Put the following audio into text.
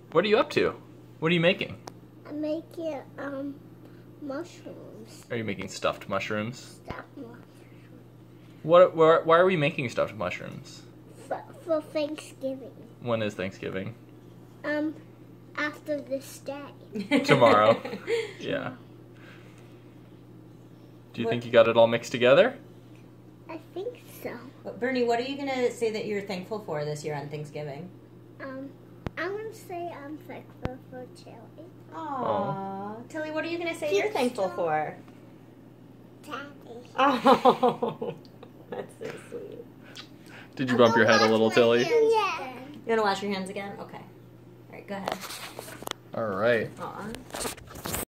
What are you up to? What are you making? I'm making mushrooms. Are you making stuffed mushrooms? Stuffed mushrooms. Why are we making stuffed mushrooms? For Thanksgiving. When is Thanksgiving? After this day. Tomorrow. Yeah. Do you think you got it all mixed together? I think so. Bernie, what are you going to say that you're thankful for this year on Thanksgiving? I'm going to say I'm thankful for Tilly. Aww. Tilly, what are you going to say you're thankful for? Daddy. Oh, that's so sweet. Did you bump your head a little, Tilly? Yeah. You want to wash your hands again? Okay. All right, go ahead. All right. Aw.